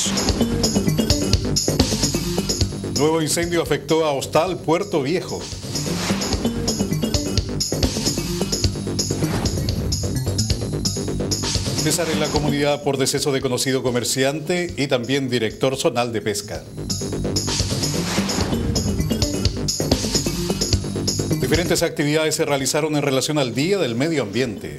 22. Nuevo incendio afectó a Hostal, Puerto Viejo. Pesar en la comunidad por deceso de conocido comerciante y también director zonal de pesca. Diferentes actividades se realizaron en relación al Día del Medio Ambiente.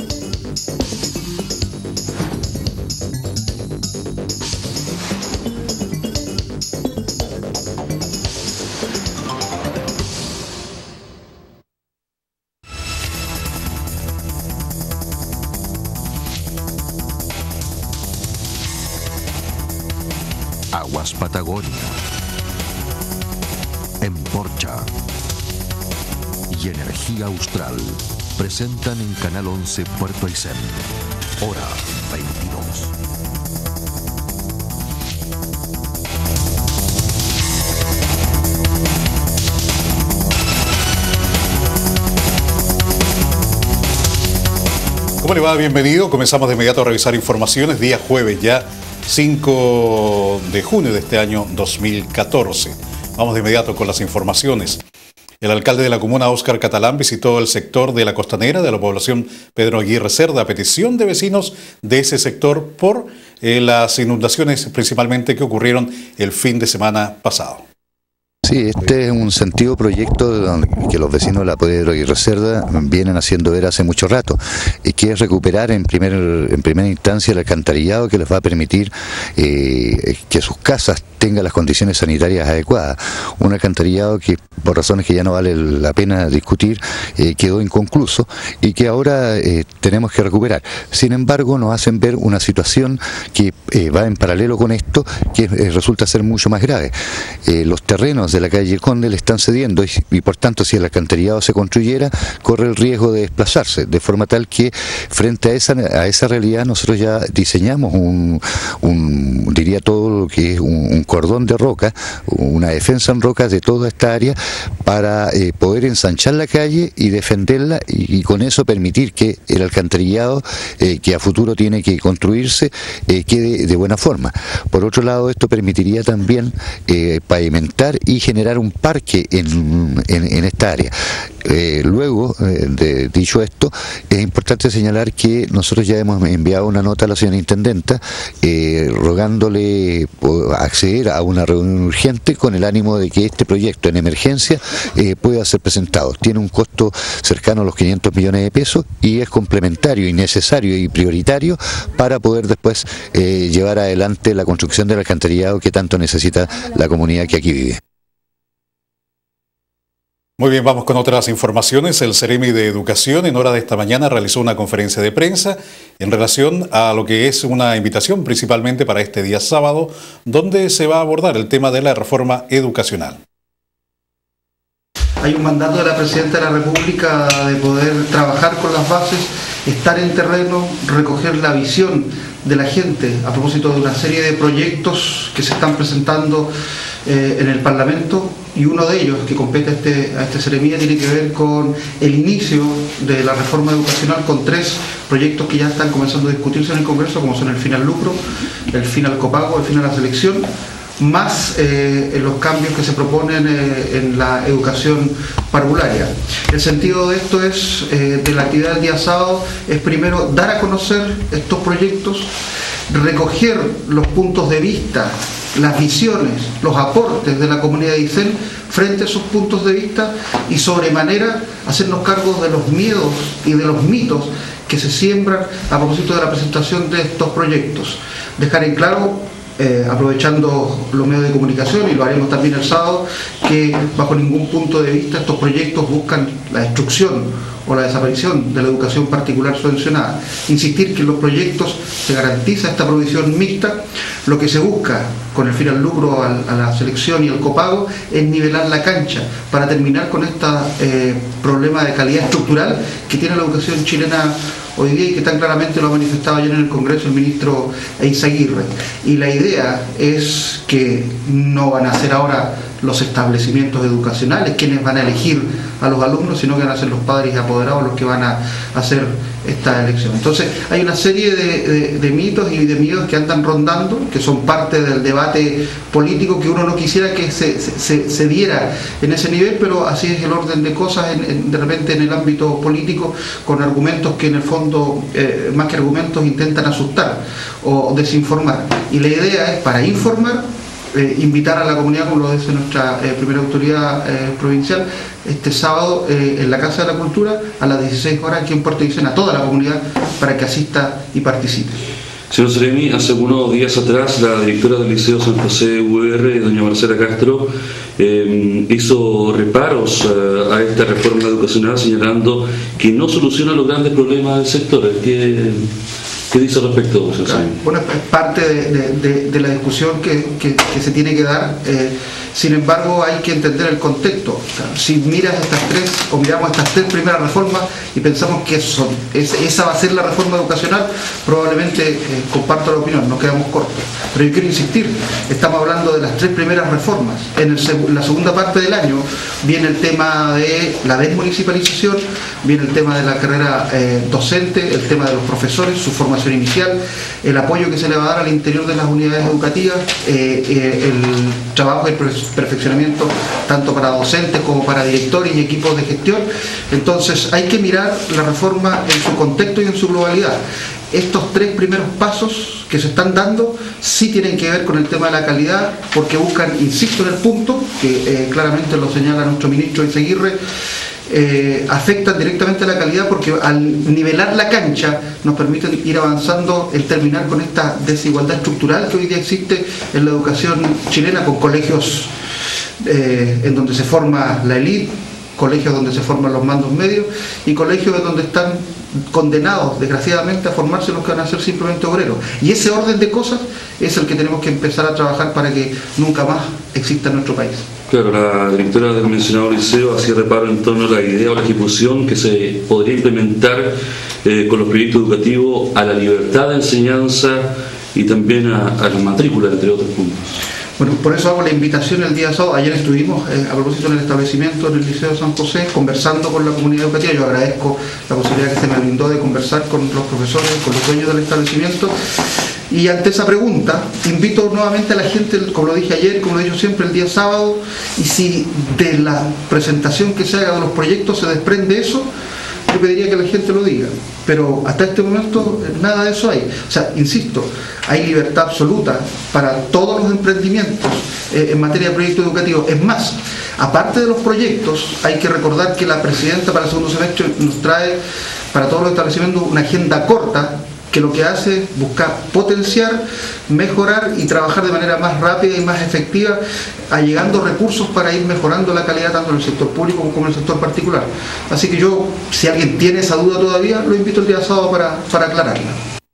Aguas Patagonia, Emporcha y Energía Austral presentan en Canal 11 Puerto Aysén, hora 22. ¿Cómo le va? Bienvenido. Comenzamos de inmediato a revisar informaciones. Día jueves ya, 5 de junio de este año 2014. Vamos de inmediato con las informaciones. El alcalde de la comuna, Óscar Catalán, visitó el sector de la costanera de la población Pedro Aguirre Cerda a petición de vecinos de ese sector por las inundaciones principalmente que ocurrieron el fin de semana pasado. Sí, este es un sentido proyecto que los vecinos de la Pedro Aguirre Cerda vienen haciendo ver hace mucho rato, y que es recuperar en primera instancia el alcantarillado que les va a permitir que sus casas tengan las condiciones sanitarias adecuadas. Un alcantarillado que, por razones que ya no vale la pena discutir, quedó inconcluso y que ahora tenemos que recuperar. Sin embargo, nos hacen ver una situación que va en paralelo con esto, que resulta ser mucho más grave. Los terrenos de la calle Conde le están cediendo y por tanto, si el alcantarillado se construyera, corre el riesgo de desplazarse, de forma tal que frente a esa realidad nosotros ya diseñamos diría todo lo que es un cordón de roca, una defensa en roca de toda esta área para poder ensanchar la calle y defenderla, y con eso permitir que el alcantarillado que a futuro tiene que construirse quede de buena forma. Por otro lado, esto permitiría también pavimentar y generar un parque en esta área. Luego, dicho esto, es importante señalar que nosotros ya hemos enviado una nota a la señora intendenta rogándole acceder a una reunión urgente con el ánimo de que este proyecto en emergencia pueda ser presentado. Tiene un costo cercano a los 500 millones de pesos y es complementario y necesario y prioritario para poder después llevar adelante la construcción del alcantarillado que tanto necesita la comunidad que aquí vive. Muy bien, vamos con otras informaciones. El Ceremi de Educación en hora de esta mañana realizó una conferencia de prensa en relación a lo que es una invitación principalmente para este día sábado, donde se va a abordar el tema de la reforma educacional. Hay un mandato de la Presidenta de la República de poder trabajar con las bases, estar en terreno, recoger la visión de la gente a propósito de una serie de proyectos que se están presentando en el Parlamento, y uno de ellos que compete a este Ceremi tiene que ver con el inicio de la reforma educacional, con 3 proyectos que ya están comenzando a discutirse en el Congreso, como son el fin al lucro, el fin al copago, el fin a la selección, más los cambios que se proponen en la educación parvularia. El sentido de esto es, de la actividad del día sábado, es primero dar a conocer estos proyectos, recoger los puntos de vista, las visiones, los aportes de la comunidad de Aysén frente a esos puntos de vista, y sobremanera hacernos cargo de los miedos y de los mitos que se siembran a propósito de la presentación de estos proyectos. Dejar en claro, aprovechando los medios de comunicación, y lo haremos también el sábado, que bajo ningún punto de vista estos proyectos buscan la destrucción o la desaparición de la educación particular subvencionada. Insistir que en los proyectos se garantiza esta provisión mixta. Lo que se busca con el fin al lucro, a la selección y el copago, es nivelar la cancha para terminar con este problema de calidad estructural que tiene la educación chilena hoy día, y que tan claramente lo ha manifestado ayer en el Congreso el ministro Eizaguirre. Y la idea es que no van a ser ahora los establecimientos educacionales quienes van a elegir a los alumnos, sino que van a ser los padres y apoderados los que van a hacer esta elección. Entonces hay una serie de mitos y de miedos que andan rondando, que son parte del debate político, que uno no quisiera que se diera en ese nivel, pero así es el orden de cosas de repente en el ámbito político, con argumentos que en el fondo, más que argumentos, intentan asustar o desinformar. Y la idea es, para informar, invitar a la comunidad, como lo dice nuestra primera autoridad provincial, este sábado en la Casa de la Cultura a las 16 horas aquí en Puerto Aysén, a toda la comunidad para que asista y participe. Señor Seremi, hace unos días atrás la directora del Liceo San José UR, doña Marcela Castro, hizo reparos a esta reforma educacional, señalando que no soluciona los grandes problemas del sector. ¿Qué dice al respecto, señor Seremi? Bueno, es parte de la discusión que se tiene que dar. Sin embargo, hay que entender el contexto. O sea, si miras miramos estas tres primeras reformas y pensamos que esa va a ser la reforma educacional, probablemente comparto la opinión, nos quedamos cortos. Pero yo quiero insistir, estamos hablando de las tres primeras reformas. En la segunda parte del año viene el tema de la desmunicipalización, viene el tema de la carrera docente, el tema de los profesores, su formación inicial, el apoyo que se le va a dar al interior de las unidades educativas, el trabajo y el perfeccionamiento tanto para docentes como para directores y equipos de gestión. Entonces hay que mirar la reforma en su contexto y en su globalidad. Estos tres primeros pasos que se están dando sí tienen que ver con el tema de la calidad, porque buscan, insisto en el punto, que claramente lo señala nuestro ministro Izaguirre, afectan directamente a la calidad, porque al nivelar la cancha nos permiten ir avanzando en terminar con esta desigualdad estructural que hoy día existe en la educación chilena, con colegios en donde se forma la élite, colegios donde se forman los mandos medios y colegios donde están condenados desgraciadamente a formarse los que van a ser simplemente obreros. Y ese orden de cosas es el que tenemos que empezar a trabajar para que nunca más exista en nuestro país. Claro, la directora del mencionado liceo hacía reparo en torno a la idea o la ejecución que se podría implementar con los proyectos educativos a la libertad de enseñanza y también a la matrícula, entre otros puntos. Bueno, por eso hago la invitación el día sábado. Ayer estuvimos, a propósito, en el establecimiento del Liceo San José, conversando con la comunidad educativa. Yo agradezco la posibilidad que se me brindó de conversar con los profesores, con los dueños del establecimiento. Y ante esa pregunta, invito nuevamente a la gente, como lo dije ayer, como lo he dicho siempre, el día sábado, y si de la presentación que se haga de los proyectos se desprende eso, yo pediría que la gente lo diga. Pero hasta este momento nada de eso hay. O sea, insisto, hay libertad absoluta para todos los emprendimientos en materia de proyectos educativos. Es más, aparte de los proyectos, hay que recordar que la presidenta para el segundo semestre nos trae para todos los establecimientos una agenda corta, que lo que hace es buscar potenciar, mejorar y trabajar de manera más rápida y más efectiva, allegando recursos para ir mejorando la calidad tanto en el sector público como en el sector particular. Así que yo, si alguien tiene esa duda todavía, lo invito el día sábado para aclararla.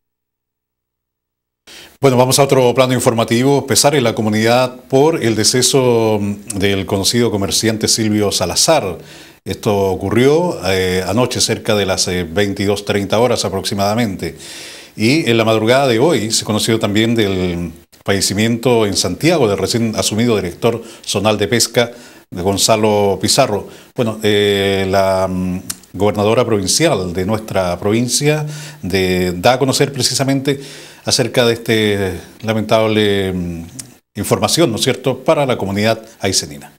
Bueno, vamos a otro plano informativo. Pesar en la comunidad por el deceso del conocido comerciante Silvio Salazar. Esto ocurrió anoche cerca de las 22:30 horas aproximadamente. Y en la madrugada de hoy se conoció también del fallecimiento en Santiago del recién asumido director zonal de pesca, de Gonzalo Pizarro. Bueno, la gobernadora provincial de nuestra provincia da a conocer precisamente acerca de este lamentable información, ¿no es cierto?, para la comunidad aysenina.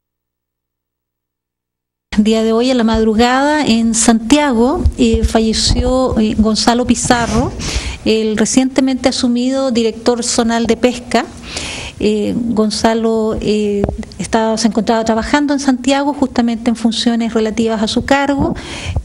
El día de hoy, en la madrugada, en Santiago, falleció Gonzalo Pizarro, el recientemente asumido director zonal de pesca. Gonzalo se encontraba trabajando en Santiago justamente en funciones relativas a su cargo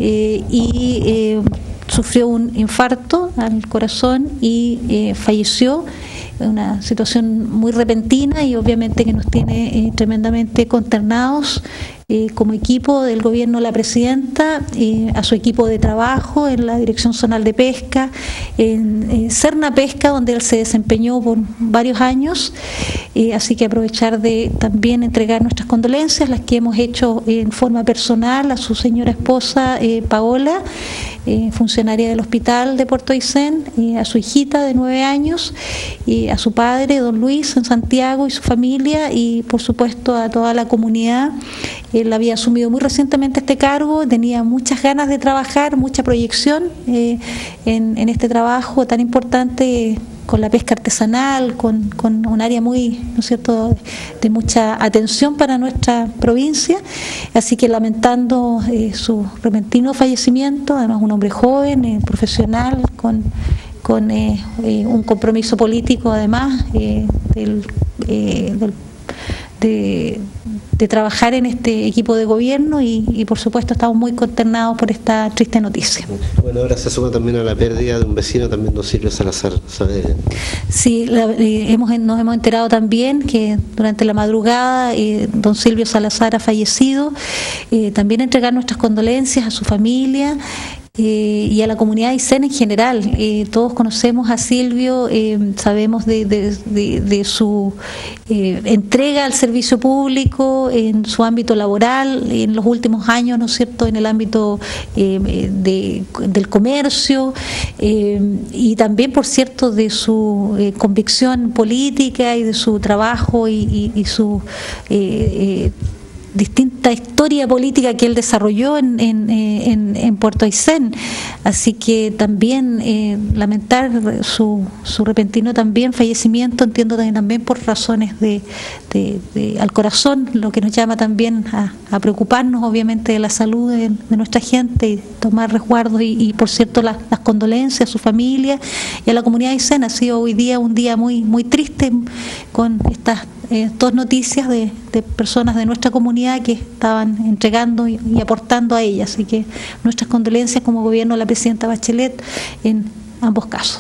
y sufrió un infarto al corazón y falleció. Una situación muy repentina y obviamente que nos tiene tremendamente consternados como equipo del gobierno de la presidenta, a su equipo de trabajo en la Dirección Zonal de Pesca, en Serna Pesca, donde él se desempeñó por varios años. Así que aprovechar de también entregar nuestras condolencias, las que hemos hecho en forma personal a su señora esposa Paola, funcionaria del hospital de Puerto Aysén, a su hijita de 9 años, y a su padre, don Luis, en Santiago, y su familia, y por supuesto a toda la comunidad. Él había asumido muy recientemente este cargo, tenía muchas ganas de trabajar, mucha proyección en este trabajo tan importante, con la pesca artesanal, con un área muy, ¿no es cierto?, de mucha atención para nuestra provincia. Así que lamentando su repentino fallecimiento, además un hombre joven, profesional, con un compromiso político, además de trabajar en este equipo de gobierno, y por supuesto estamos muy consternados por esta triste noticia. Bueno, ahora se suma también a la pérdida de un vecino, también don Silvio Salazar, ¿sabe? Sí, nos hemos enterado también que durante la madrugada don Silvio Salazar ha fallecido. También entregar nuestras condolencias a su familia y a la comunidad de Aysén en general. Todos conocemos a Silvio, sabemos de su entrega al servicio público en su ámbito laboral, en los últimos años, ¿no es cierto?, en el ámbito del comercio, y también, por cierto, de su convicción política y de su trabajo y su distinta historia política que él desarrolló en Puerto Aysén. Así que también lamentar su repentino también fallecimiento, entiendo también por razones al corazón, lo que nos llama también a preocuparnos obviamente de la salud de nuestra gente, y tomar resguardos, y por cierto las condolencias a su familia y a la comunidad de Aysén. Ha sido hoy día un día muy, muy triste, con estas dos noticias de personas de nuestra comunidad que estaban entregando y aportando a ella. Así que nuestras condolencias como gobierno a la presidenta Bachelet en ambos casos.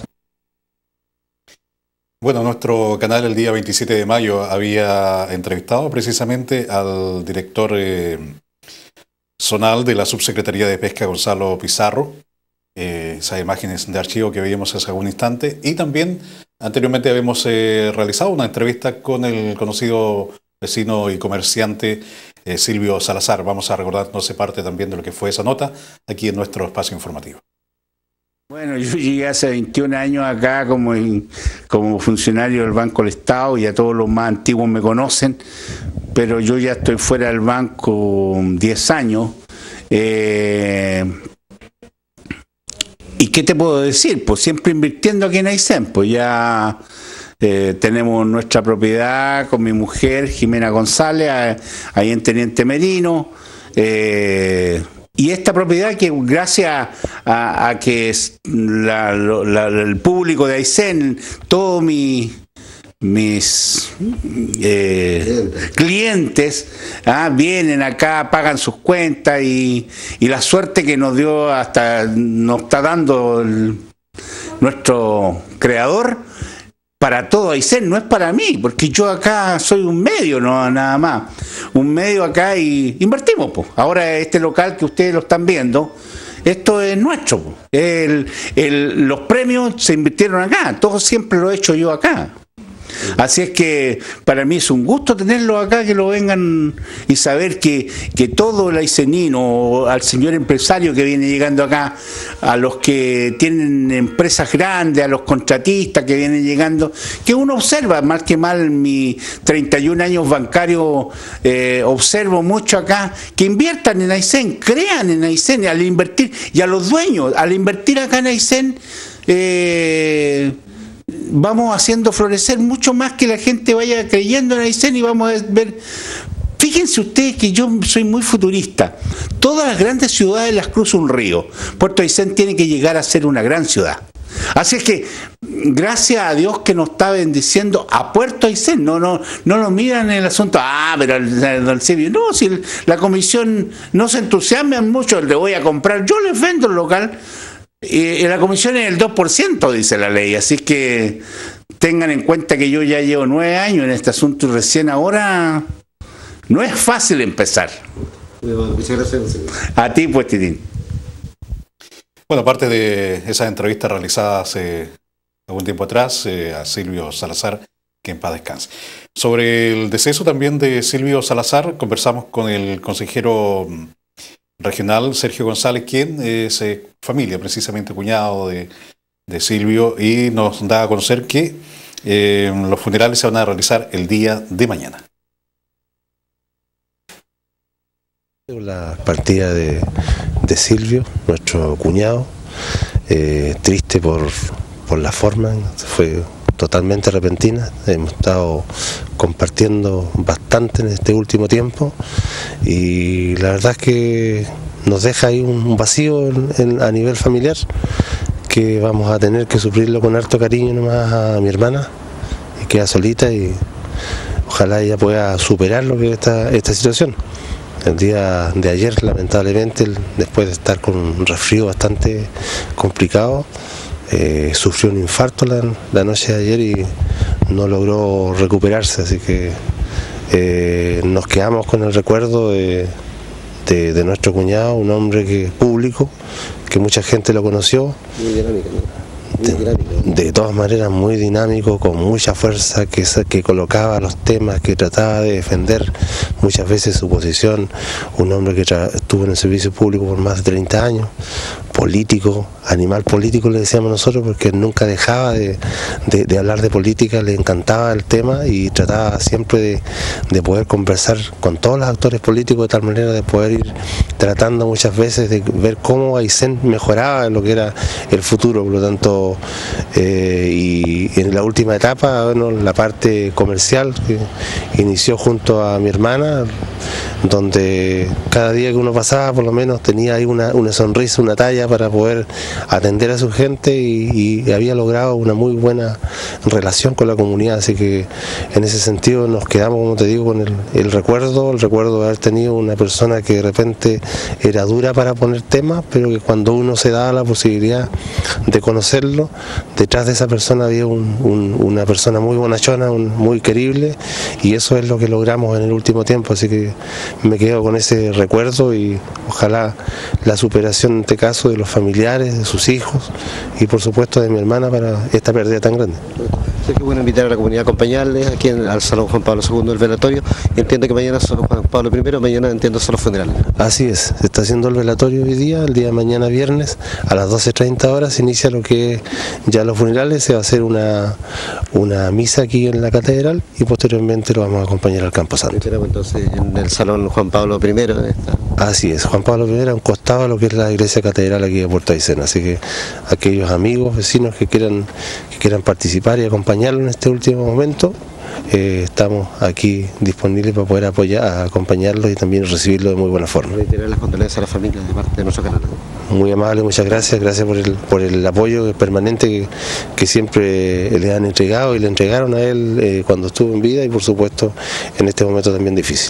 Bueno, nuestro canal el día 27 de mayo había entrevistado precisamente al director zonal de la Subsecretaría de Pesca, Gonzalo Pizarro. Esas imágenes de archivo que veíamos hace algún instante, y también anteriormente habíamos realizado una entrevista con el conocido vecino y comerciante Silvio Salazar. Vamos a recordarnos parte también de lo que fue esa nota aquí en nuestro espacio informativo. Bueno, yo llegué hace 21 años acá como funcionario del Banco del Estado, y a todos los más antiguos me conocen, pero yo ya estoy fuera del banco 10 años. ¿Y qué te puedo decir? Pues siempre invirtiendo aquí en Aysén. Pues ya tenemos nuestra propiedad con mi mujer Jimena González, ahí en Teniente Merino, y esta propiedad que gracias a que el público de Aysén, todos mis clientes vienen acá, pagan sus cuentas, y la suerte que nos dio, nos está dando nuestro creador para todo Aysén, no es para mí, porque yo acá soy un medio, no nada más, un medio acá, y invertimos, pues. Ahora este local que ustedes lo están viendo, esto es nuestro, pues. Los premios se invirtieron acá, todo siempre lo he hecho yo acá. Así es que para mí es un gusto tenerlos acá, que lo vengan, y saber que todo el aysenino, al señor empresario que viene llegando acá, a los que tienen empresas grandes, a los contratistas que vienen llegando, que uno observa, mal que mal, mis 31 años bancarios, observo mucho acá, que inviertan en Aysén, crean en Aysén al invertir, y a los dueños, al invertir acá en Aysén, vamos haciendo florecer mucho más, que la gente vaya creyendo en Aysén, y vamos a ver. Fíjense ustedes que yo soy muy futurista. Todas las grandes ciudades las cruza un río. Puerto Aysén tiene que llegar a ser una gran ciudad. Así es que, gracias a Dios que nos está bendiciendo a Puerto Aysén. No lo miran en el asunto, pero el Silvio, no, si la comisión no se entusiasman mucho, le voy a comprar, yo les vendo el local. Y la comisión es el 2%, dice la ley, así que tengan en cuenta que yo ya llevo 9 años en este asunto, y recién ahora no es fácil empezar. Muchas gracias. A ti, pues, Titín. Bueno, aparte de esas entrevistas realizadas hace algún tiempo atrás a Silvio Salazar, que en paz descanse. Sobre el deceso también de Silvio Salazar, conversamos con el consejero regional, Sergio González, quien es familia, precisamente cuñado de Silvio, y nos da a conocer que los funerales se van a realizar el día de mañana. La partida de Silvio, nuestro cuñado, triste por la forma, fue totalmente repentina. Hemos estado compartiendo bastante en este último tiempo y la verdad es que nos deja ahí un vacío a nivel familiar que vamos a tener que sufrirlo con harto cariño nomás a mi hermana, y queda solita, y ojalá ella pueda superar lo que es esta situación. El día de ayer, lamentablemente, después de estar con un resfrío bastante complicado, sufrió un infarto la noche de ayer y no logró recuperarse, así que nos quedamos con el recuerdo de nuestro cuñado, un hombre público, que mucha gente lo conoció. Muy dinámico, ¿no? De todas maneras muy dinámico, con mucha fuerza, que colocaba los temas, que trataba de defender muchas veces su posición, un hombre que estuvo en el servicio público por más de 30 años, político, animal político le decíamos nosotros, porque nunca dejaba de hablar de política, le encantaba el tema y trataba siempre de poder conversar con todos los actores políticos, de tal manera de poder ir tratando muchas veces de ver cómo Aysén mejoraba en lo que era el futuro. Por lo tanto, y en la última etapa, bueno, la parte comercial que inició junto a mi hermana, donde cada día que uno pasaba por lo menos tenía ahí una sonrisa, una talla para poder atender a su gente, y había logrado una muy buena relación con la comunidad, así que en ese sentido nos quedamos, como te digo, con el recuerdo de haber tenido una persona que de repente era dura para poner temas, pero que cuando uno se daba la posibilidad de conocerlo, detrás de esa persona había una persona muy bonachona, muy querible, y eso es lo que logramos en el último tiempo, así que me quedo con ese recuerdo y ojalá la superación en este caso de los familiares, de sus hijos y por supuesto de mi hermana para esta pérdida tan grande. Sé que bueno invitar a la comunidad a acompañarles aquí al Salón Juan Pablo II del velatorio. Entiendo que mañana son Juan Pablo I, mañana entiendo son los funerales. Así es, se está haciendo el velatorio hoy día, el día de mañana viernes a las 12:30 horas se inicia lo que es ya los funerales, se va a hacer una misa aquí en la catedral y posteriormente lo vamos a acompañar al Camposanto. Entonces en el Salón Juan Pablo I está. Así es, Juan Pablo I a un costado de lo que es la iglesia catedral aquí de Puerto Aysén, así que aquellos amigos, vecinos que quieran participar y acompañarlo en este último momento, estamos aquí disponibles para poder acompañarlos y también recibirlo de muy buena forma. Reiterar las condolencias a la familia de parte de nuestro canal. Muy amable, muchas gracias por el apoyo permanente que siempre le han entregado y le entregaron a él cuando estuvo en vida y por supuesto en este momento también difícil.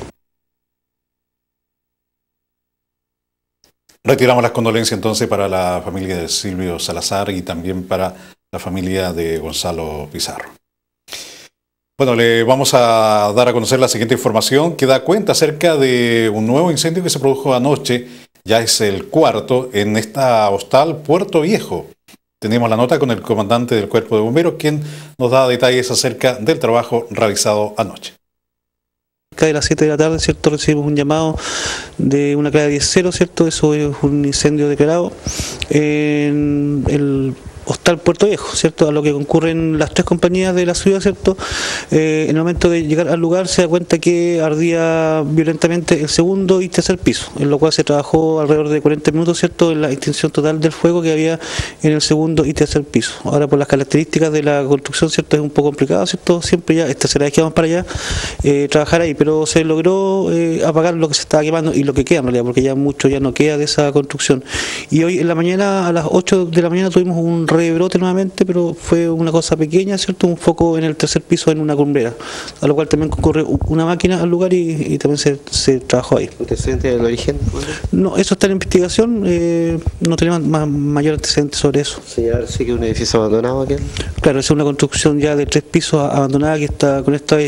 Retiramos las condolencias entonces para la familia de Silvio Salazar y también para la familia de Gonzalo Pizarro. Bueno, le vamos a dar a conocer la siguiente información que da cuenta acerca de un nuevo incendio que se produjo anoche, ya es el cuarto, en esta hostal Puerto Viejo. Tenemos la nota con el comandante del Cuerpo de Bomberos, quien nos da detalles acerca del trabajo realizado anoche. De las 7 de la tarde, ¿cierto? Recibimos un llamado de una clave 10-0, ¿cierto? Eso es un incendio declarado en el hostal Puerto Viejo, ¿cierto? A lo que concurren las 3 compañías de la ciudad, ¿cierto? En el momento de llegar al lugar se da cuenta que ardía violentamente el segundo y tercer piso, en lo cual se trabajó alrededor de 40 minutos, ¿cierto? En la extinción total del fuego que había en el segundo y tercer piso. Ahora, por las características de la construcción, ¿cierto? Es un poco complicado, ¿cierto? Siempre ya, esta será vez que vamos para allá, trabajar ahí, pero se logró apagar lo que se estaba quemando y lo que queda en realidad, porque ya mucho ya no queda de esa construcción. Y hoy en la mañana, a las 8 de la mañana, tuvimos un rebrote nuevamente, pero fue una cosa pequeña, ¿cierto? Un foco en el tercer piso en una cumbrera, a lo cual también concurre una máquina al lugar y también se trabajó ahí. ¿Antecedente del origen? No, eso está en investigación, no tenemos mayor antecedente sobre eso. Señalar, sí, que un edificio abandonado aquí. Claro, es una construcción ya de 3 pisos abandonada que está con esta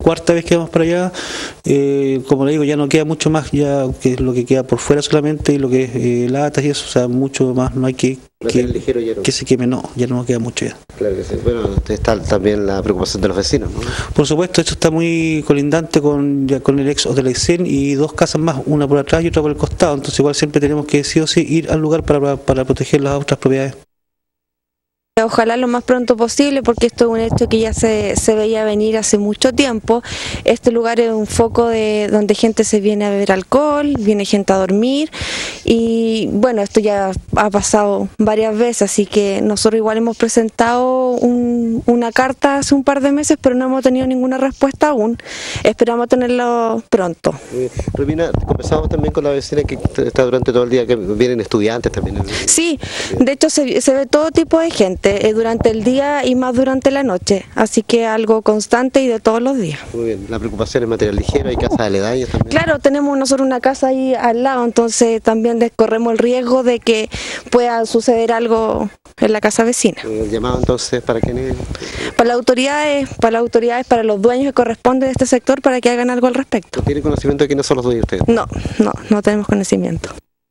cuarta vez que vamos para allá. Como le digo, ya no queda mucho más, ya que es lo que queda por fuera solamente, y lo que es latas y eso, o sea, mucho más no hay que se queme, no, ya no queda mucho ya. Claro que sí. Bueno, está también la preocupación de los vecinos, ¿no? Por supuesto, esto está muy colindante con el ex Hotel Aysén y dos casas más, una por atrás y otra por el costado, entonces igual siempre tenemos que sí o sí ir al lugar para proteger las otras propiedades. Ojalá lo más pronto posible, porque esto es un hecho que ya se veía venir hace mucho tiempo. Este lugar es un foco donde gente se viene a beber alcohol, viene gente a dormir, y bueno, esto ya ha pasado varias veces, así que nosotros igual hemos presentado una carta hace un par de meses, pero no hemos tenido ninguna respuesta aún. Esperamos tenerlo pronto. Romina, conversamos también con la vecina que está durante todo el día, que vienen estudiantes también. Sí, de hecho se ve todo tipo de gente durante el día y más durante la noche, así que algo constante y de todos los días. Muy bien, la preocupación es material ligero, hay casas aledañas también. Claro, tenemos nosotros una casa ahí al lado, entonces también corremos el riesgo de que pueda suceder algo en la casa vecina. ¿El llamado entonces para quiénes? Para las autoridades, para los dueños que corresponden de este sector, para que hagan algo al respecto. ¿No tienen conocimiento de quiénes son los dueños ustedes? No tenemos conocimiento.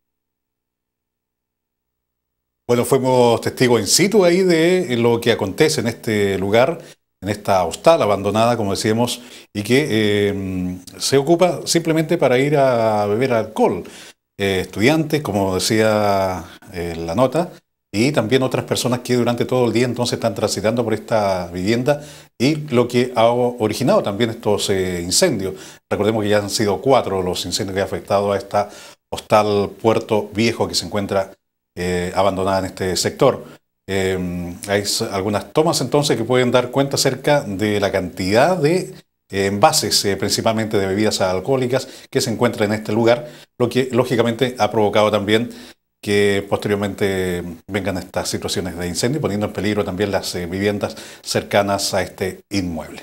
Bueno, fuimos testigos in situ ahí de lo que acontece en este lugar, en esta hostal abandonada, como decíamos, y que se ocupa simplemente para ir a beber alcohol. Estudiantes, como decía la nota, y también otras personas que durante todo el día entonces están transitando por esta vivienda, y lo que ha originado también estos incendios. Recordemos que ya han sido 4 los incendios que han afectado a esta hostal Puerto Viejo que se encuentra abandonada en este sector. Hay algunas tomas entonces que pueden dar cuenta acerca de la cantidad de envases, principalmente de bebidas alcohólicas, que se encuentran en este lugar, lo que lógicamente ha provocado también que posteriormente vengan estas situaciones de incendio, poniendo en peligro también las viviendas cercanas a este inmueble.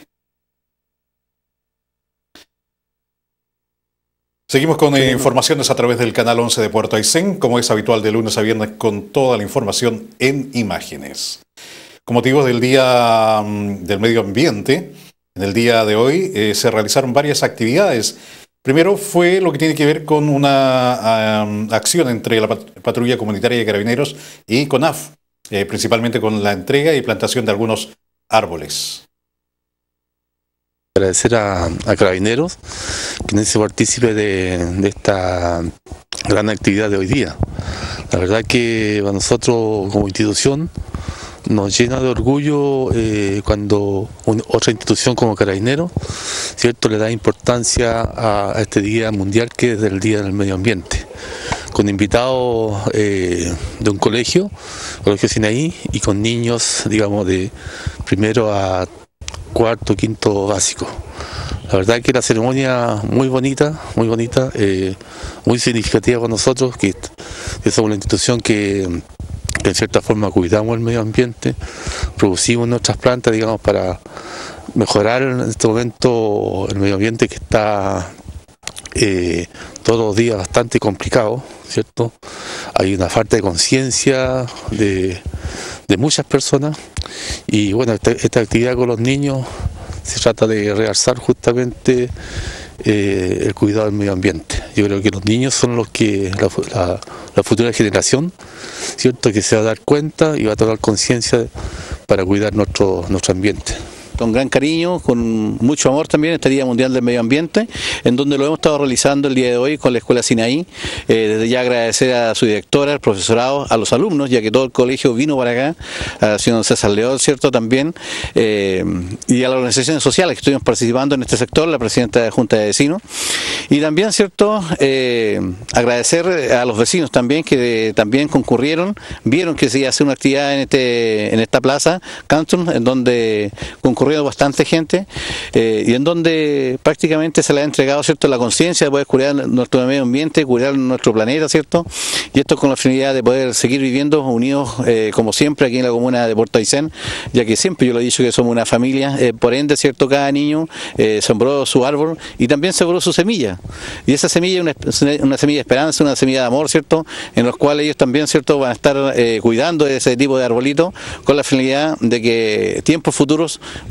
Seguimos con informaciones a través del canal 11 de Puerto Aysén, como es habitual de lunes a viernes, con toda la información en imágenes. Con motivo del Día del Medio Ambiente, en el día de hoy se realizaron varias actividades. Primero fue lo que tiene que ver con una acción entre la Patrulla Comunitaria de Carabineros y CONAF, principalmente con la entrega y plantación de algunos árboles. Agradecer a Carabineros que se partícipe de esta gran actividad de hoy día. La verdad que para nosotros como institución nos llena de orgullo cuando otra institución como Carabineros, ¿cierto?, le da importancia a este Día Mundial, que es el Día del Medio Ambiente, con invitados de un colegio Sinaí, y con niños, digamos, de primero a cuarto, quinto básico. La verdad que la ceremonia muy bonita, muy significativa para nosotros, que somos una institución que en cierta forma cuidamos el medio ambiente, producimos nuestras plantas, digamos, para mejorar en este momento el medio ambiente, que está todos los días bastante complicado, ¿cierto? Hay una falta de conciencia de muchas personas, y bueno, esta actividad con los niños se trata de realzar justamente el cuidado del medio ambiente. Yo creo que los niños son los que la futura generación, ¿cierto?, que se va a dar cuenta y va a tomar conciencia para cuidar nuestro ambiente. Con gran cariño, con mucho amor también, este Día Mundial del Medio Ambiente, en donde lo hemos estado realizando el día de hoy con la Escuela Sinaí. Desde ya agradecer a su directora, al profesorado, a los alumnos, ya que todo el colegio vino para acá, a señor César León, ¿cierto?, también, y a las organizaciones sociales que estuvimos participando en este sector, la presidenta de la Junta de Vecinos, y también, ¿cierto?, agradecer a los vecinos también, que también concurrieron, vieron que se iba a hacer una actividad en esta plaza, Canton, en donde concurrieron bastante gente, y en donde prácticamente se le ha entregado, ¿cierto?, la conciencia de poder cuidar nuestro medio ambiente, cuidar nuestro planeta, ¿cierto?, y esto con la finalidad de poder seguir viviendo unidos, como siempre, aquí en la comuna de Puerto Aysén, ya que siempre yo lo he dicho que somos una familia, por ende, ¿cierto?, cada niño sembró su árbol y también sembró su semilla, y esa semilla es una semilla de esperanza, una semilla de amor, ¿cierto?, en los cuales ellos también, ¿cierto?, van a estar cuidando de ese tipo de arbolitos, con la finalidad de que tiempos futuros,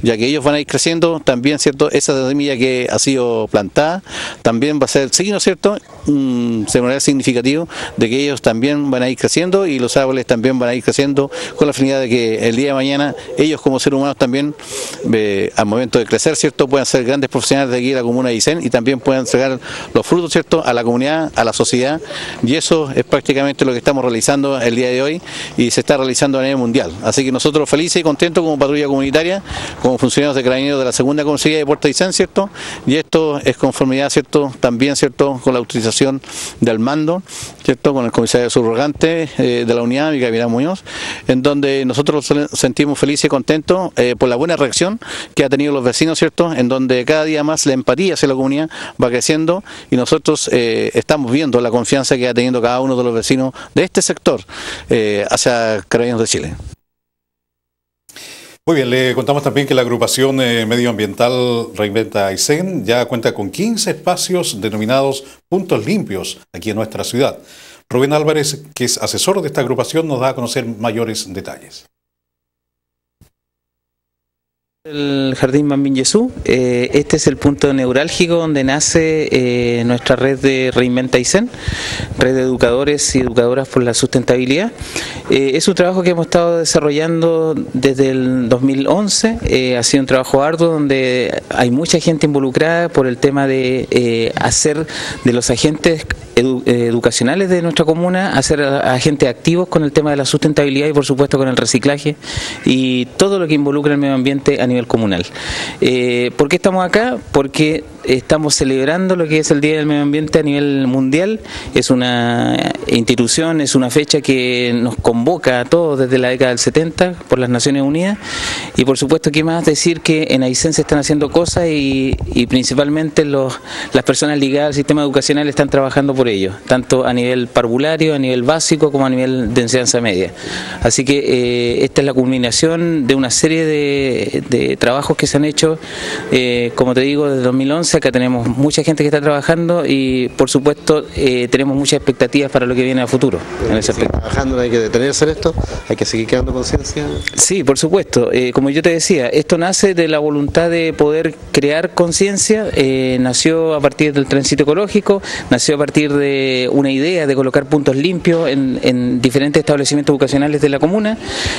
ya que ellos van a ir creciendo, también, ¿cierto? Esa semilla que ha sido plantada, también va a ser el signo, ¿cierto? Un ceremonial significativo de que ellos también van a ir creciendo y los árboles también van a ir creciendo con la finalidad de que el día de mañana ellos como seres humanos también, al momento de crecer, ¿cierto? Puedan ser grandes profesionales de aquí de la comuna de Aysén y también puedan entregar los frutos, ¿cierto? A la comunidad, a la sociedad, y eso es prácticamente lo que estamos realizando el día de hoy y se está realizando a nivel mundial. Así que nosotros felices y contentos como patrulla comunitaria, como funcionarios de Carabineros de la segunda comisaría de Puerto Aysén, ¿cierto? Y esto es conformidad, ¿cierto? También, ¿cierto? Con la autorización del mando, ¿cierto? Con el comisario subrogante de la unidad, mi capitán Muñoz, en donde nosotros nos sentimos felices y contentos por la buena reacción que ha tenido los vecinos, ¿cierto? En donde cada día más la empatía hacia la comunidad va creciendo y nosotros estamos viendo la confianza que ha tenido cada uno de los vecinos de este sector hacia Carabineros de Chile. Muy bien, le contamos también que la agrupación medioambiental Reinventa Aysén ya cuenta con 15 espacios denominados puntos limpios aquí en nuestra ciudad. Rubén Álvarez, que es asesor de esta agrupación, nos da a conocer mayores detalles. El Jardín Mambín Jesús, este es el punto neurálgico donde nace nuestra red de Reinventa Aysén, red de educadores y educadoras por la sustentabilidad. Es un trabajo que hemos estado desarrollando desde el 2011, ha sido un trabajo arduo donde hay mucha gente involucrada por el tema de hacer de los agentes educacionales de nuestra comuna, hacer agentes activos con el tema de la sustentabilidad y por supuesto con el reciclaje y todo lo que involucra el medio ambiente a nivel comunal. ¿Por qué estamos acá? Porque estamos celebrando lo que es el Día del Medio Ambiente a nivel mundial. Es una institución, es una fecha que nos convoca a todos desde la década del 70 por las Naciones Unidas y por supuesto que más decir que en Aysén se están haciendo cosas y principalmente las personas ligadas al sistema educacional están trabajando por ello, tanto a nivel parvulario, a nivel básico como a nivel de enseñanza media. Así que esta es la culminación de una serie de trabajos que se han hecho, como te digo, desde 2011. Acá tenemos mucha gente que está trabajando y por supuesto tenemos muchas expectativas para lo que viene a futuro. En ese aspecto. Trabajando, no hay que detenerse en esto, hay que seguir creando conciencia. Sí, por supuesto. Como yo te decía, esto nace de la voluntad de poder crear conciencia, nació a partir del trencito ecológico, nació a partir de una idea de colocar puntos limpios en diferentes establecimientos educacionales de la comuna.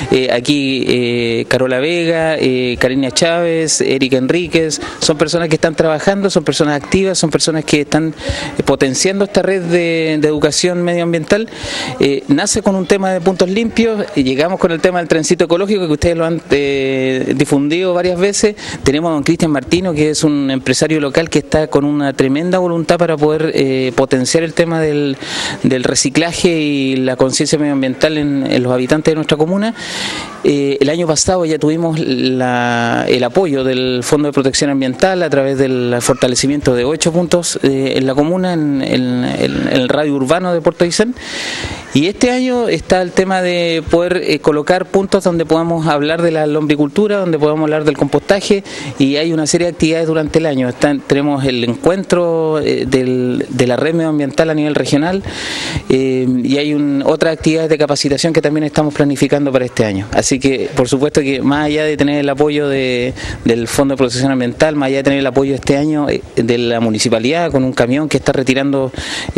Aquí Carola Vega, Karina Chávez, Erika Enríquez, son personas que están trabajando, son personas activas, son personas que están potenciando esta red de educación medioambiental. Nace con un tema de puntos limpios, y llegamos con el tema del trencito ecológico que ustedes lo han difundido varias veces. Tenemos a don Cristian Martino, que es un empresario local que está con una tremenda voluntad para poder potenciar el tema del reciclaje y la conciencia medioambiental en los habitantes de nuestra comuna. El año pasado ya tuvimos el apoyo del Fondo de Protección Ambiental a través del fortalecimiento de 8 puntos en la comuna, en el radio urbano de Puerto Aysén. Y este año está el tema de poder colocar puntos donde podamos hablar de la lombricultura, donde podamos hablar del compostaje, y hay una serie de actividades durante el año. Tenemos el encuentro de la red medioambiental a nivel regional y hay otras actividades de capacitación que también estamos planificando para este año. Así que, por supuesto que más allá de tener el apoyo del Fondo de Protección Ambiental, más allá de tener el apoyo este año de la municipalidad con un camión que está retirando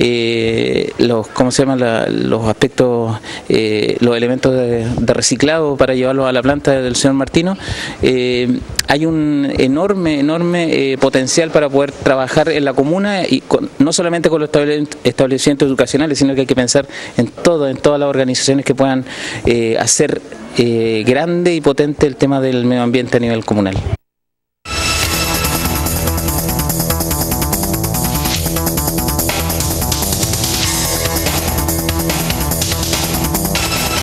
los aspectos, los elementos de reciclado para llevarlos a la planta del señor Martino, hay un enorme potencial para poder trabajar en la comuna y no solamente con los establecimientos educacionales, sino que hay que pensar en todas las organizaciones que puedan hacer grande y potente el tema del medio ambiente a nivel comunal.